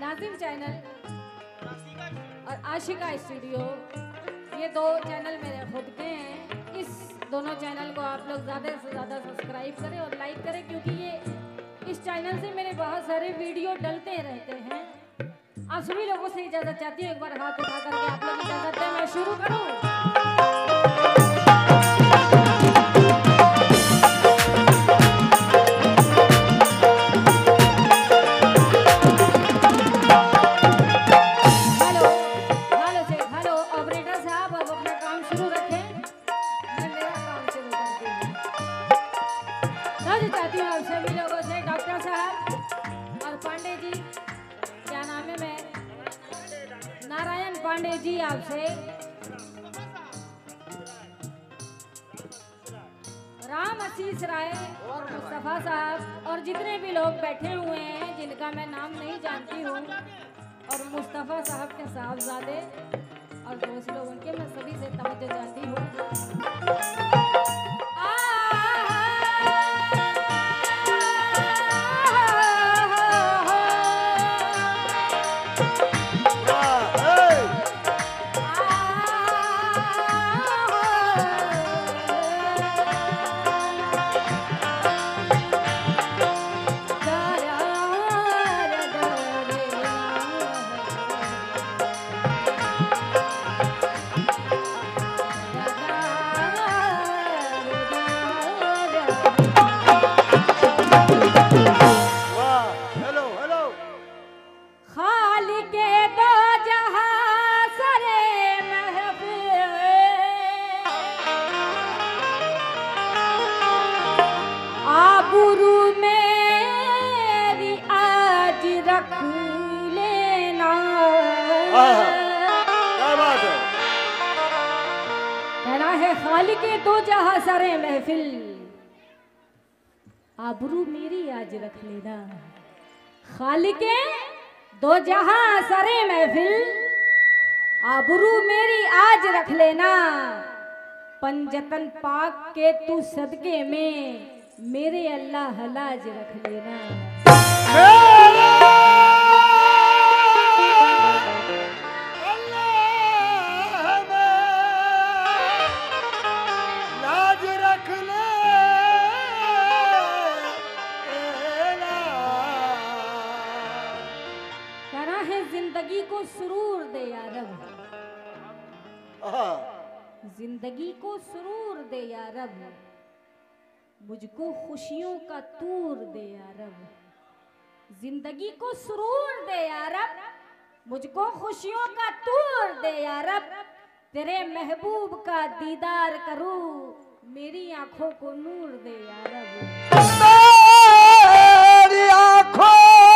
Nazim channel और Ashika studio, ये दो चैनल मेरे खुद के हैं। इस दोनों चैनल को आप लोग ज़्यादा से ज़्यादा सब्सक्राइब करें और लाइक करें, क्योंकि ये इस चैनल से मेरे बहुत सारे वीडियो डलते रहते हैं। आप सभी लोगों से इजाज़त चाहती हूँ, एक बार हाथ उठा करके आप लोग इजाज़त दें, मैं शुरू करूँ। चाहती हूँ आप सभी लोगों से, डॉक्टर साहब और पांडे जी, क्या नाम है, मैं नारायण पांडे जी, आपसे राम आशीष राय और मुस्तफा साहब और जितने भी लोग बैठे हुए हैं जिनका मैं नाम नहीं जानती हूँ, और मुस्तफा साहब के साहबजादे और दोस्त लोग, उनके मैं सभी से तवज्जो चाहती हूँ। कहना है खालिके दो जहां सरे महफिल, आबरू मेरी आज रख लेना। खालिके दो जहां सरे महफिल, आबरू मेरी आज रख लेना। पंजतन पाक के तू सदके में, मेरे अल्लाह लाज रख लेना। जिंदगी को सुरूर दे या रब, जिंदगी को सुरूर दे या रब, मुझको खुशियों का तूर दे या रब। जिंदगी को सुरूर दे या रब, मुझको खुशियों का तूर दे या रब। तेरे महबूब का दीदार करूं, मेरी आंखों को नूर दे या रब। मेरी आंखों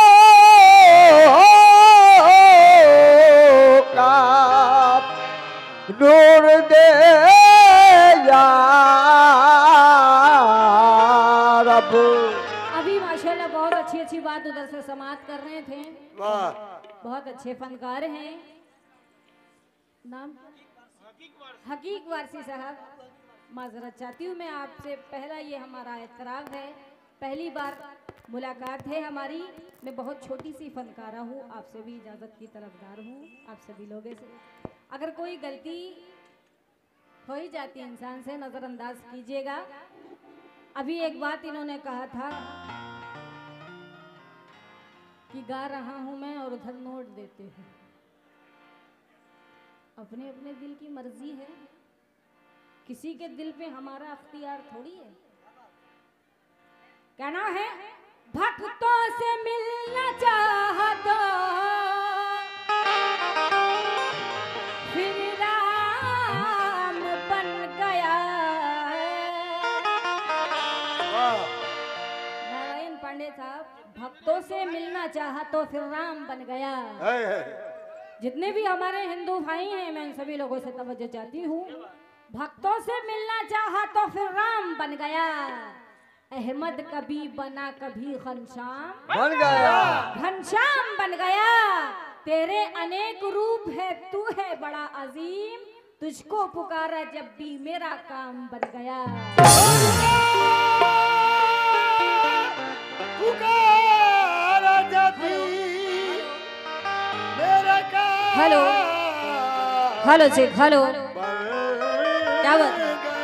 नूर दे या रब। अभी माशाल्लाह बहुत अच्छी बात उधर से समाप्त कर रहे थे। वाह, बहुत अच्छे फनकार हैं। नाम हकीक वारसी साहब, माजरत चाहती हूँ मैं आपसे, पहला ये हमारा एतराफ़ है, पहली बार मुलाकात है हमारी। मैं बहुत छोटी सी फनकारा हूँ, आपसे भी इजाज़त की तरफदार हूँ, आप सभी लोगों से। अगर कोई गलती हो ही जाती है इंसान से, नज़रअंदाज कीजिएगा। अभी एक बात इन्होंने कहा था कि गा रहा हूँ मैं और उधर नोट देते हैं। अपने अपने दिल की मर्जी है, किसी के दिल पे हमारा अख्तियार थोड़ी है। कहना है भक्तों से मिलना चाहता फिर राम बन गया। नारायण पांडे साहब, भक्तों से मिलना चाहा तो फिर राम बन गया। जितने भी हमारे हिंदू भाई हैं, मैं उन सभी लोगों से तवज्जो चाहती हूँ। भक्तों से मिलना चाहा तो फिर राम बन गया। अहमद कभी बना कभी घनश्याम बन गया, घनश्याम बन गया। तेरे अनेक रूप है, तू है बड़ा अजीम, तुझको पुकारा जब भी मेरा काम बन गया। पुकारा जब भी हेलो हेलो जी, हेलो क्या बात?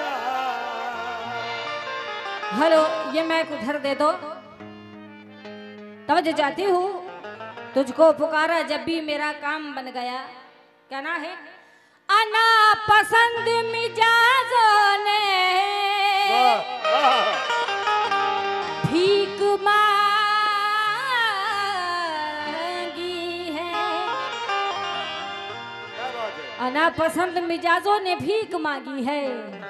हेलो, ये माइक उधर दे दो। तवज्जो चाहती हूँ, तुझको पुकारा जब भी मेरा काम बन गया। कहना है अना पसंद मिजाजों ने भीख मांगी है। अना पसंद मिजाजों ने भीख मांगी है,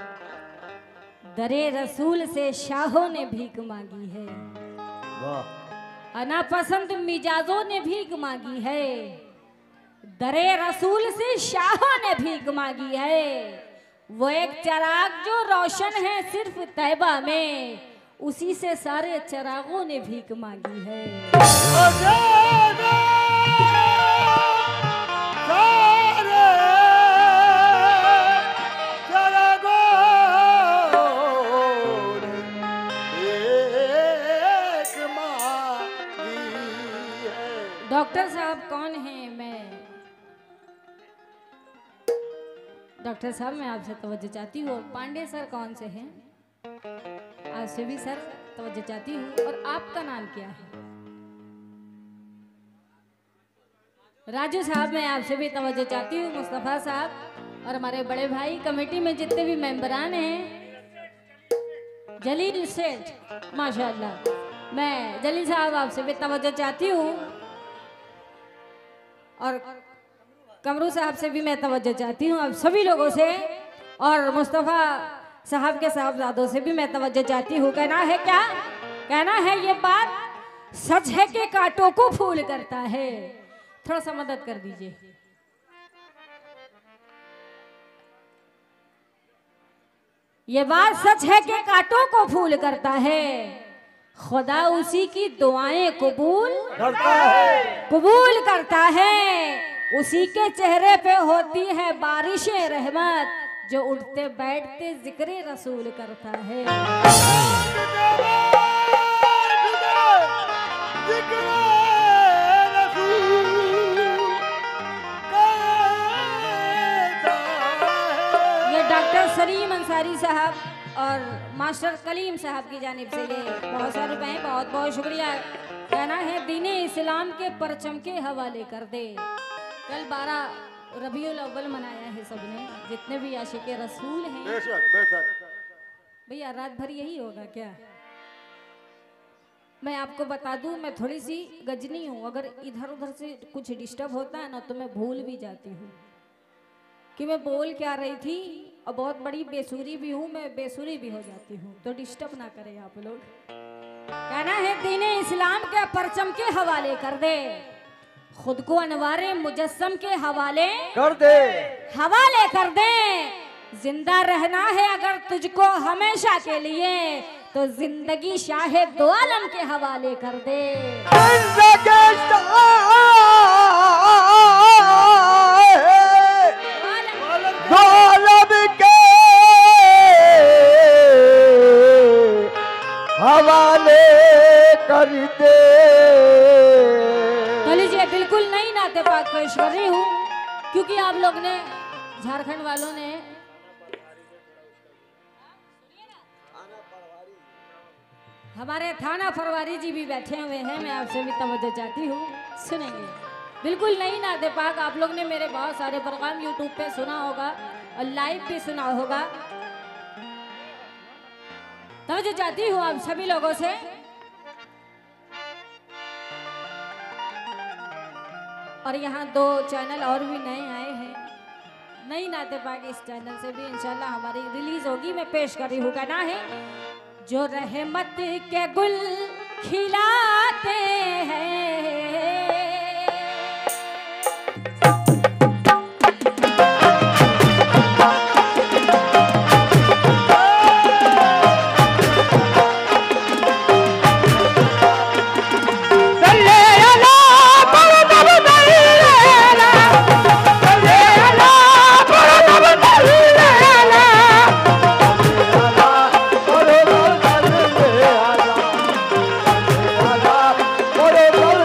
दरे रसूल से शाहों ने भीख मांगी है। अना पसंद मिजाजों ने भीख मांगी है, दरे रसूल से शाहों ने भीख मांगी है। वो एक चिराग जो रोशन है सिर्फ तैबा में, उसी से सारे चिरागों ने भीख मांगी है। डॉक्टर साहब कौन हैं? मैं डॉक्टर साहब, मैं आपसे तवज्जो चाहती हूँ। पांडे सर कौन से हैं? आपसे भी सर तवज्जो चाहती हूँ। और आपका नाम क्या है? राजू साहब, मैं आपसे भी तवज्जो चाहती हूँ। मुस्तफा साहब और हमारे बड़े भाई कमेटी में जितने भी मेंबरान हैं, जलील सेठ, माशाअल्लाह। मैं जलील साहब आपसे भी तवज्जो चाहती हूँ और कमरू साहब से भी मैं तवज्जो चाहती हूँ, आप सभी लोगों से। और मुस्तफ़ा साहब के साहबजादों से भी मैं तवज्जो चाहती हूँ। कहना है क्या? कहना है ये बात सच है कि कांटों को फूल करता है। थोड़ा सा मदद कर दीजिए। ये बात सच है कि कांटों को फूल करता है, खुदा उसी की दुआएं कबूल करता है। उसी के चेहरे पे होती है बारिशें रहमत, जो उठते बैठते जिक्र रसूल करता है। ये डॉक्टर सलीम अंसारी साहब और मास्टर कलीम साहब की जानिब से ये बहुत सारे रुपए हैं, बहुत बहुत शुक्रिया। कहना है दीने इस्लाम के परचम के हवाले कर दे। कल 12 रबीउल अव्वल मनाया है सबने, जितने भी आशिक रसूल हैं। भैया रात भर यही होगा क्या? मैं आपको बता दूं, मैं थोड़ी सी गजनी हूँ। अगर इधर उधर से कुछ डिस्टर्ब होता है ना, तो मैं भूल भी जाती हूँ कि मैं बोल क्या रही थी। और बहुत बड़ी बेसुरी भी हूँ, मैं बेसुरी भी हो जाती हूँ, तो डिस्टर्ब ना करें आप लोग। कहना है दीने इस्लाम के परचम के हवाले कर दे, खुद को अनवारे मुजस्सम के हवाले कर दे। जिंदा रहना है अगर तुझको हमेशा के लिए, तो जिंदगी शाहे दो आलम के हवाले कर दे। हवाले कर दे। तो लीजिए, बिल्कुल नई नाते पाक पेश कर रही हूँ, क्योंकि आप लोग ने, झारखंड वालों ने, हमारे थाना फरवारी जी भी बैठे हुए हैं, मैं आपसे भी तवज्जो चाहती हूँ, सुनेंगे। बिल्कुल नई नाते पाक आप लोग ने मेरे बहुत सारे प्रोग्राम यूट्यूब पे सुना होगा और लाइव भी सुना होगा। तवज्जो चाहती हूँ आप सभी लोगों से। और यहाँ 2 चैनल और भी नए आए हैं, नई नाते पाक इस चैनल से भी इंशाल्लाह हमारी रिलीज होगी, मैं पेश कर रही हूँ। कहना है जो रहमत के गुल खिलाते हैं, बोलो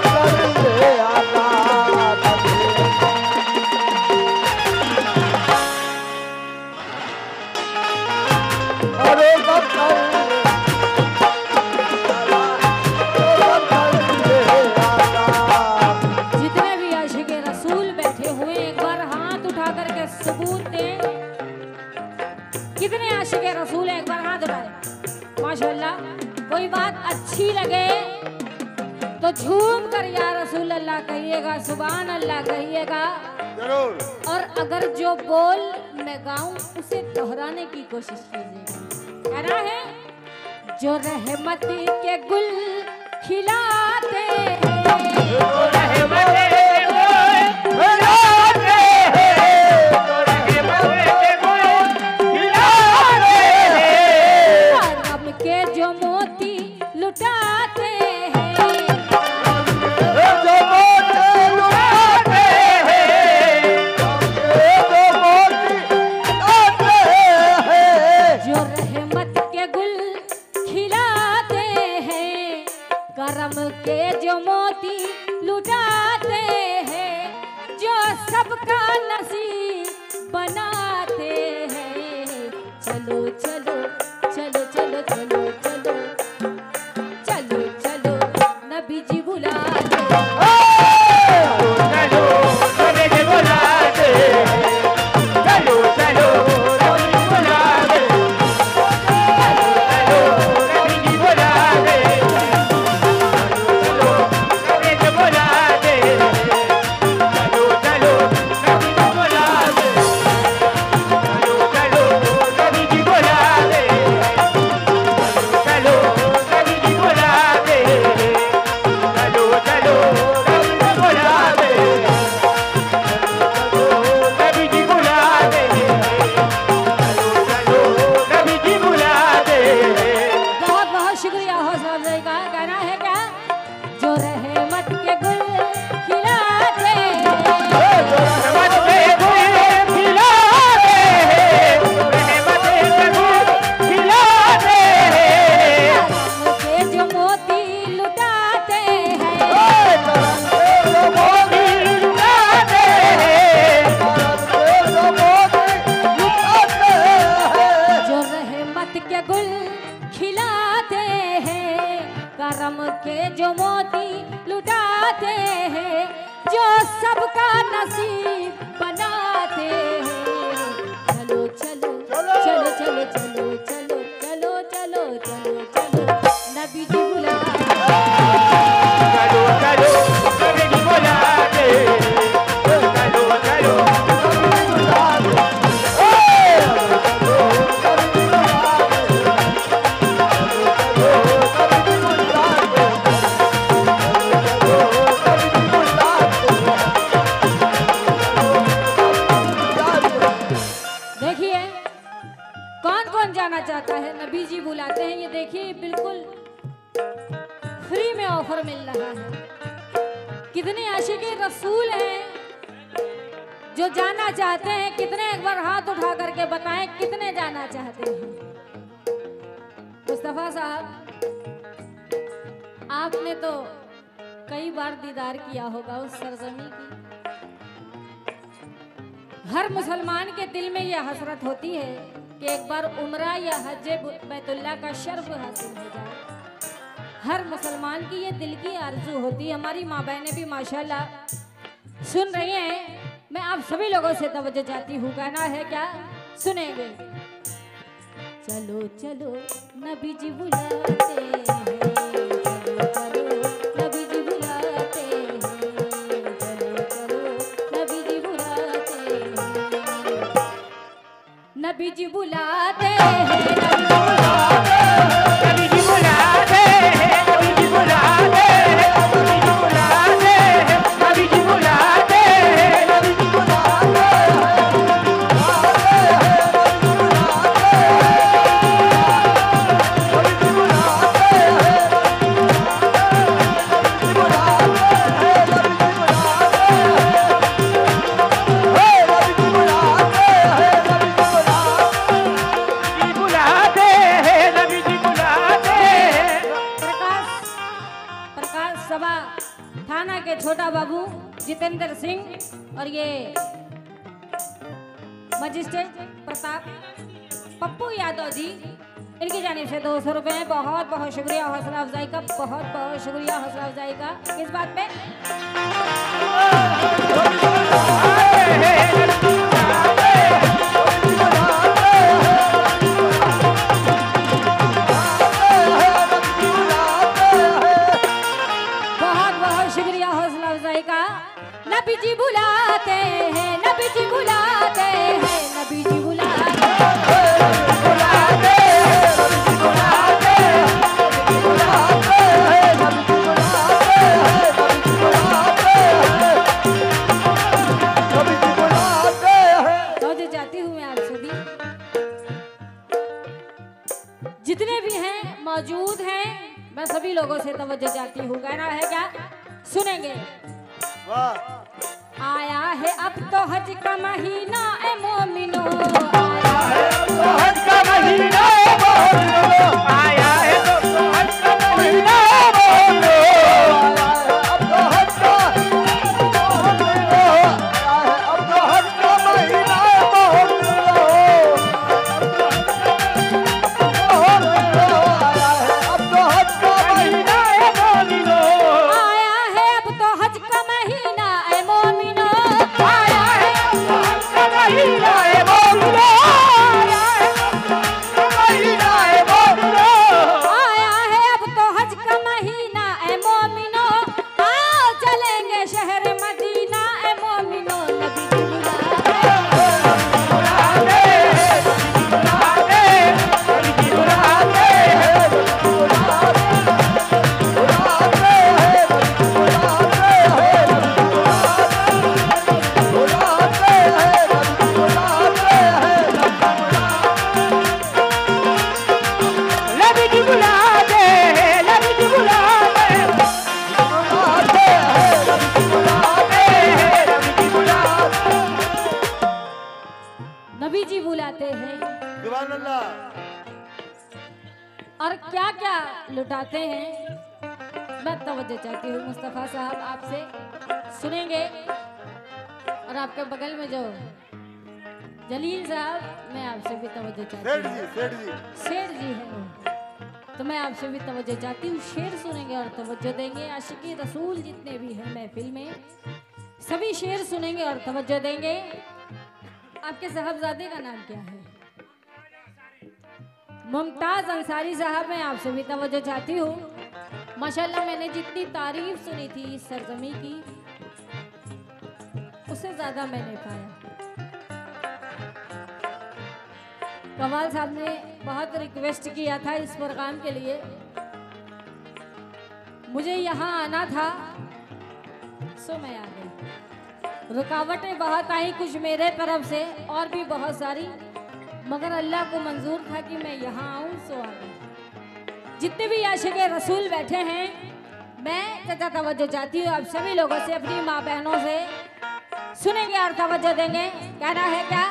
झूम कर या रसूल अल्लाह कहिएगा, सुभान अल्लाह कहिएगा। जरूर। और अगर जो बोल मैं गाऊं उसे दोहराने की कोशिश कीजिएगा। कहना है जो रहमत के गुल खिलाते हैं, जो रहमत के गुल खिलाते हैं, जो रहमत के गुल खिलाते हैं, करम के जो मोती लुटाते हैं, जो मोती लुटाते हैं, जो मोती लुटाते हैं, जो रहमत के गुल खिलाते हैं, करम के जो मोती लुटाते हैं, जो सबका नसीब बनाते हैं। चलो चलो चलो चलो चलो चलो चलो चलो नबी जी बुलाते चलो नबी जी बुलाते, चलो चलो नबी जी बुलाते, चलो नबी जी बुलाते, चलो नबी जी बुलाते, चलो चलो नबी जी बुलाते, चलो चलो नबी जी बुलाते, चलो नबी जी बुलाते, चलो चलो नबी जी बुलाते, नबी जी बुलाते, चलो चलो नबी जी बुलाते। बहुत बहुत शुक्रिया हौसला अफजाई का। कहना है क्या जो रहमत के गुल खिलाते हैं, रहमत के गुल खिलाते हैं, रहमत के गुल खिलाते हैं, करम के जो मोती लुटाते हैं, जो मोती लुटाते हैं, जो मोती लुटाते हैं, जो रहमत के गुल खिलाते हैं, करम के जो मोती लुटाते हैं, जो सबका नसीब बनाते हैं। चलो चलो चलो चलो चलो चलो चलो चलो चलो चलो नबी जी बुलाते चलो चलो नबी जी बुलाते, चलो चलो नबी जी बुलाते, देखिए कौन कौन जाना चाहता है नबी जी बुलाते हैं। ये देखिए बिल्कुल फ्री में ऑफर मिल रहा है। कितने आशिक़े रसूल हैं जो जाना चाहते हैं? कितने एक बार हाथ उठा करके बताएं कितने जाना चाहते हैं? मुस्तफा साहब आपने तो कई बार दीदार किया होगा उस सरजमी की। हर मुसलमान के दिल में यह हसरत होती है कि एक बार उम्रा या हज बैतुल्लाह का शर्फ हासिल हो जाए। हर मुसलमान की ये दिल की आरज़ू होती है। हमारी माँ बहनें भी माशाल्लाह सुन रही हैं। मैं आप सभी लोगों से तवज्जो चाहती हूँ। कहना है क्या? सुनेंगे। चलो चलो नबी जी बुलाते हैं, चलो चलो नबी जी बुलाते हैं, चलो चलो नबी जी बुलाते हैं, नबी जी बुलाते हैं, नबी जी बुलाते हैं, नबी जी बुलाते हैं, नबी जी बुलाते हैं, नबी जी बुलाते हैं, नबी जी बुलाते सभा थाना के छोटा बाबू जितेंद्र सिंह और ये मजिस्ट्रेट प्रताप पप्पू यादव जी, इनकी जानिब से 200 रुपए। बहुत बहुत शुक्रिया हौसला अफजाई का, बहुत बहुत शुक्रिया हौसला अफजाई का। किस बात पे? बहुत नबी जी बुलाते हैं, नबी जी बुलाते हैं, नबी जी बुलाते हैं, बुलाते बुलाते बुलाते तवज्जो चाहती हूँ मैं आप सभी जितने भी हैं मौजूद हैं, मैं सभी लोगों से तवज्जो चाहती हूँ। कहना है क्या? सुनेंगे। आया है अब तो हज का महीना ए मोमिनो, आया है अब तो हज का महीना है मोमिनो, आया है तो हज का महीना है मोमिनो, अब तो हज का महीना है मोमिनो, अब तो हज का महीना है मोमिनो, आया है अब तो हज का महीना ए मोमिनो, आया है अब तो हज का महीना है मोमिनो, महीना है मोमिनो, आया है अब तो हज का महीना ए मोमिनो, आओ चलेंगे शहर मदीना ए मोमिनो, नबी जी नबी जी बुलाते हैं। सुभान अल्लाह। और क्या क्या लुटाते हैं, मैं तवज्जो चाहती हूँ मुस्तफ़ा साहब आपसे सुनेंगे। और आपके बगल में जो जलील साहब, मैं आपसे भी तवज्जो चाहती हूँ। शेर जी है वो, तो मैं आपसे भी तवज्जो चाहती हूँ। शेर सुनेंगे और तवज्जो देंगे। आशिकी रसूल जितने भी हैं महफिल में, सभी शेर सुनेंगे और तवज्जो देंगे। आपके साहबजादे का नाम क्या है? मुमताज अंसारी साहब, मैं आपसे भी तवज्जो चाहती हूँ। माशाल्लाह मैंने जितनी तारीफ सुनी थी इस सरजमी की, उससे ज्यादा मैंने पाया। कमाल साहब ने बहुत रिक्वेस्ट किया था इस प्रोग्राम के लिए, मुझे यहाँ आना था, सो मैं आ गई। रुकावटें बहुत आई, कुछ मेरे तरफ से और भी बहुत सारी, मगर अल्लाह को मंजूर था कि मैं यहाँ आऊँ, सो आ गई। जितने भी आशिक़े रसूल बैठे हैं, मैं चाचा तवज्जो चाहती हूँ आप सभी लोगों से, अपनी माँ बहनों से सुनेंगे और तवज्जो देंगे। कहना है क्या?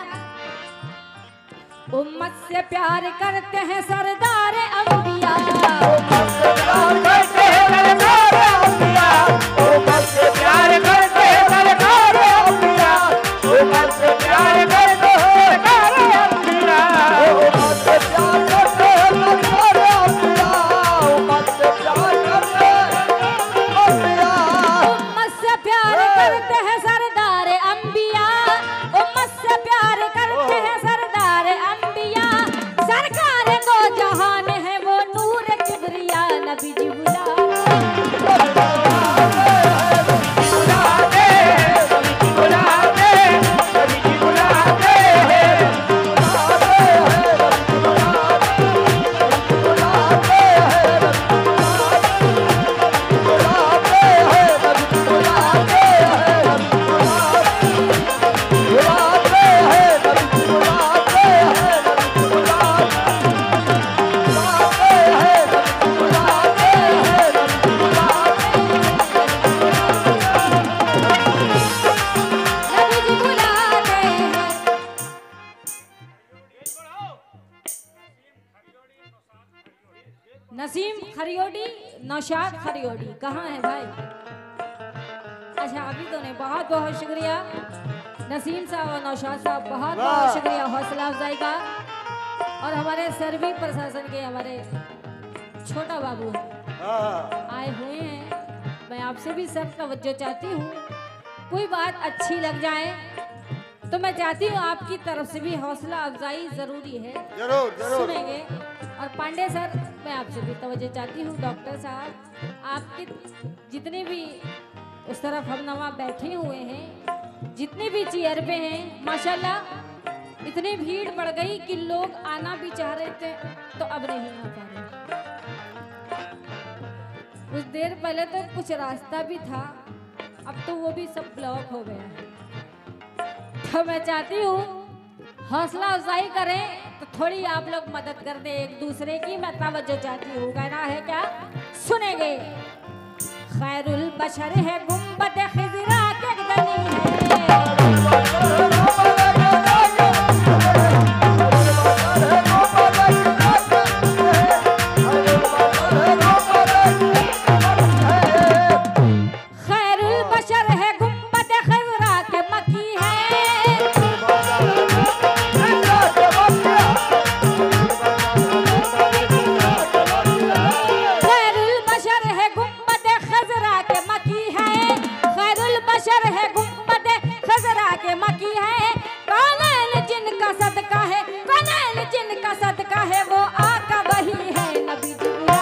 उम्मत से प्यार करते हैं सरदार अंबिया, उम्मत से प्यार करते हैं सरदार अंबिया, उम्मत से प्यार करते हैं सरदार अंबिया, उम्मत से प्यार करते हैं सरदार अंबिया, उम्मत से प्यार करते हैं सरदार अंबिया, उम्मत से प्यार करते हैं अंबिया, उम्मत से प्यार करते हैं सरदार अंबिया, उम्मत से प्यार करते हैं सरदार अंबिया, सरकार को जहान है वो नूर किबरिया, नबी जी बुलाते नसीम खरियोडी, नौशाद खरियोडी कहाँ है भाई? अच्छा अभी तो नहीं, बहुत बहुत शुक्रिया नसीम साहब और नौशाद साहब, बहुत बहुत शुक्रिया हौसला अफजाई का। और हमारे सर्वी प्रशासन के हमारे छोटा बाबू आए हुए हैं, मैं आपसे भी सब तवज्जो चाहती हूँ। कोई बात अच्छी लग जाए तो मैं चाहती हूँ आपकी तरफ से भी हौसला अफजाई जरूरी है, जरूर जरूर सुनेंगे। और पांडे सर, मैं आपसे भी तवज्जो चाहती हूँ। डॉक्टर साहब, आपके जितने भी उस तरफ हम नवाब बैठे हुए हैं। जितने भी चेयर पे हैं माशाल्लाह इतनी भीड़ बढ़ गई कि लोग आना भी चाह रहे थे तो अब नहीं आ पा रहे। कुछ देर पहले तो कुछ रास्ता भी था, अब तो वो भी सब ब्लॉक हो गया है। तो मैं चाहती हूँ हौसला अफजाई करें तो थोड़ी आप लोग मदद कर दें एक दूसरे की। मैं तवज्जो चाहती हूँ, कहना है क्या सुनेंगे। खैरुल बशर है गुंबद खिजरा के गनी है। खैरुल बशर है गुंबद खिजरा के मकी है। खैरुल बशर है गुंबद खिजरा के मकी है। खैरुल बशर है गुंबद खिजरा के मकी है। कौनैन जिनका सदका है, कौनैन जिनका सदका है वो आका वही है नबी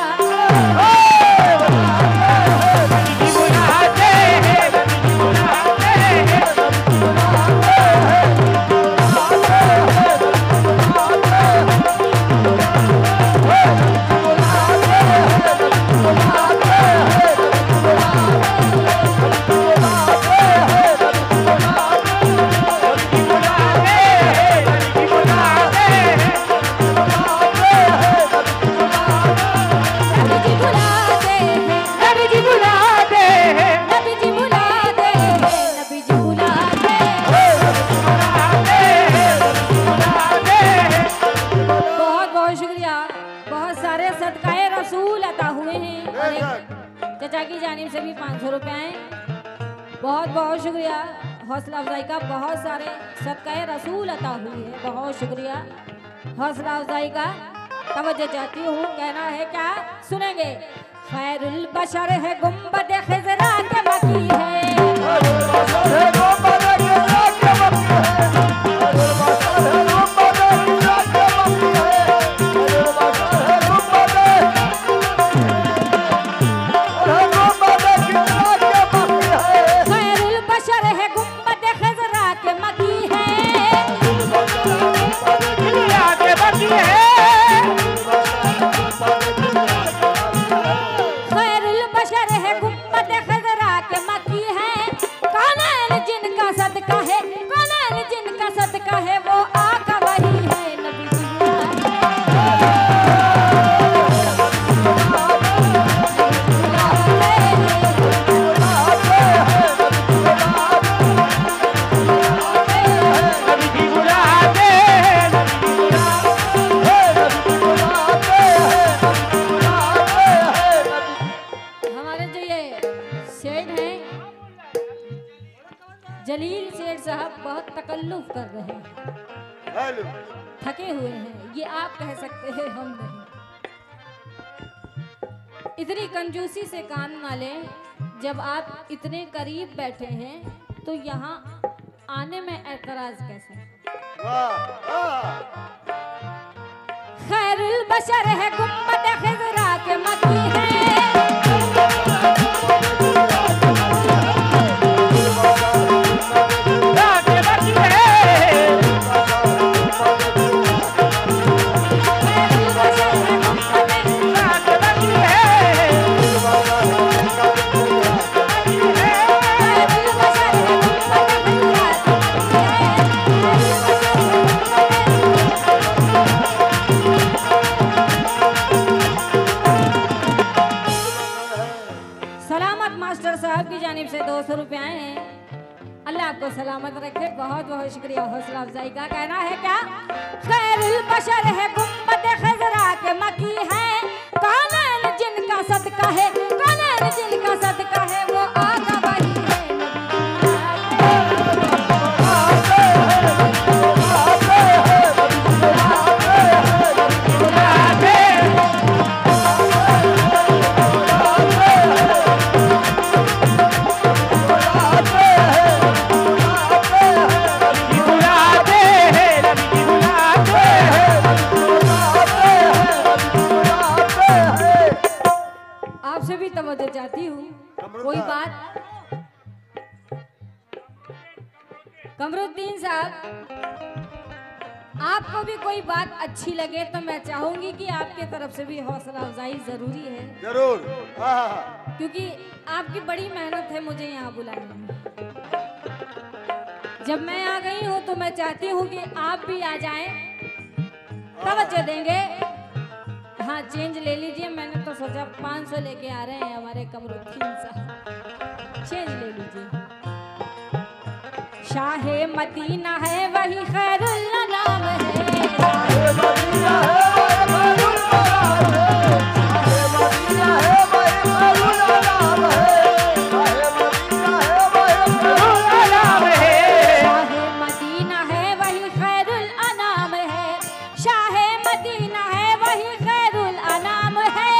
चचा की जानिब से भी 500 रुपए आए। बहुत बहुत शुक्रिया। हौसला अफजाई का बहुत सारे सदकाए रसूल अता हुई है। बहुत शुक्रिया हौसला अफजाई का। तवज्जो चाहती हूँ, कहना है क्या सुनेंगे। खैरुल बशर है गुंबद खिजरा के मकी है। जलील सेठ साहब बहुत तकल्लुफ कर रहे हैं, थके हुए हैं, ये आप कह सकते हैं, हम नहीं। इतनी कंजूसी से कान ना लें। जब आप इतने करीब बैठे हैं तो यहाँ आने में एतराज कैसे? खैरुल बशर है गुंबद खिजरा के मकी है। मास्टर साहब की जानिब से 200 रुपए आए हैं। अल्लाह आपको सलामत रखे। बहुत बहुत शुक्रिया हौसला अफजाई का। कहना है क्या? खैरुल बशर है गुंबद खिजरा के मकी है। कौनैन जिनका सदका है, कौनैन जिनका सदका है वो आका वही है। आपसे भी तवज्जो चाहती हूँ। कमरुद्दीन साहब, आपको भी कोई बात अच्छी लगे तो मैं चाहूंगी कि आपके तरफ से भी हौसला अफजाई जरूरी है। जरूर। क्योंकि आपकी बड़ी मेहनत है मुझे यहाँ बुलाने में। जब मैं आ गई हूँ तो मैं चाहती हूँ कि आप भी आ जाएं। तवज्जो देंगे। हाँ, चेंज ले लीजिए। मैंने तो सोचा 500 लेके आ रहे हैं हमारे कमरुद्दीन साहब। चेंज ले लीजिए। शाहे मदीना है वही खैरुल अनाम है। शाहे मदीना है वही खैरुल अनाम है। शाहे मदीना है वही खैरुल अनाम है। शाहे मदीना है वही खैरुल अनाम है।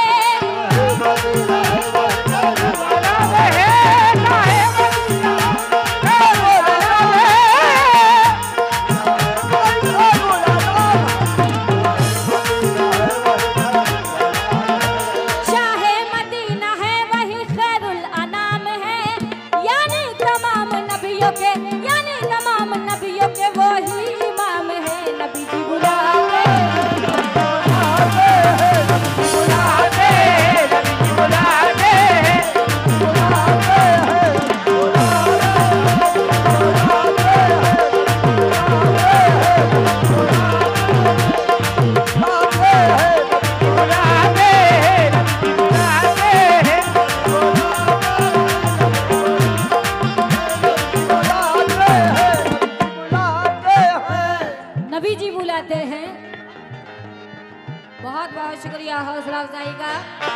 बहुत बहुत शुक्रिया हौसला अफजाई का।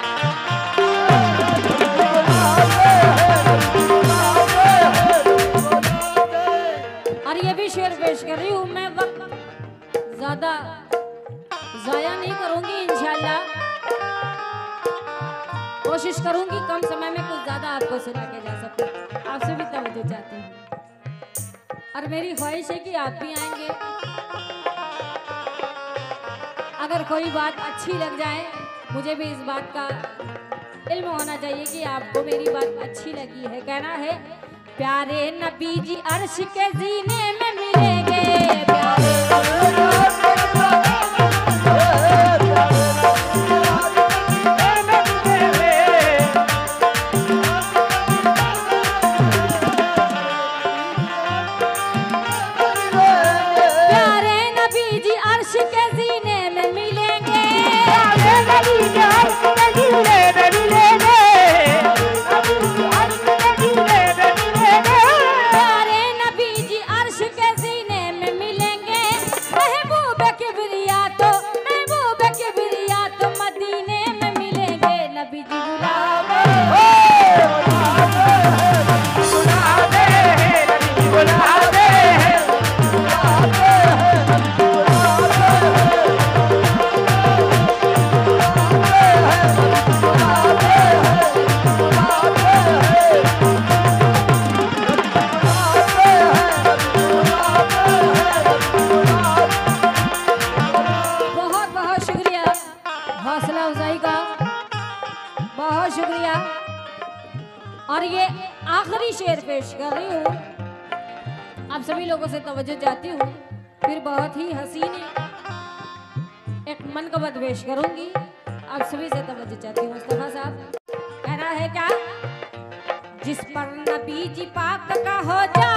और ये भी शेर पेश कर रही हूँ मैं। वक्त ज्यादा जाया नहीं करूंगी, इंशाल्लाह कोशिश करूंगी कम समय में कुछ ज्यादा आपको सुना के जा सकूं। आपसे भी तवज्जो चाहती हूँ और मेरी ख्वाहिश है कि आप भी आएंगे। अगर कोई बात अच्छी लग जाए, मुझे भी इस बात का इल्म होना चाहिए कि आपको मेरी बात अच्छी लगी है। कहना है, प्यारे नबी जी अर्श के जीने में मिलेंगे। प्यारे नबी जी अर्श के जीने में मिलेंगे। प्यारे नबी जी अर्श के जीने में मिलेंगे। प्यारे नबी जी अर्श के जीने में मिलेंगे। महबूब किबरिया तो मदीने में मिलेंगे। नबी जी शुक्रिया। और ये आखिरी शेर पेश कर रही हूँ। आप सभी लोगों से तवज्जो चाहती हूँ। फिर बहुत ही हसीन एक मनकबत पेश करूंगी। आप सभी से तवज्जो चाहती हूँ। मुस्तफा साहब, कहना है क्या, जिस पर नबी जी पाक का हो जा